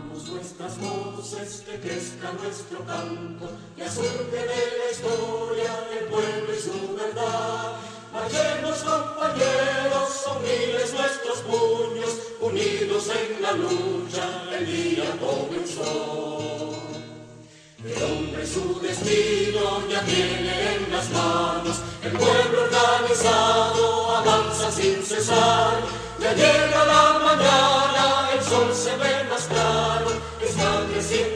Unamos nuestras voces, que crezca nuestro canto, ya surge de la historia el pueblo y su verdad. Marchemos, compañeros, son miles nuestros puños, unidos en la lucha, el día comenzó. El hombre su destino ya tiene en las manos, el pueblo organizado avanza sin cesar. Ya llega la mañana, el sol se ve más claro, está creciendo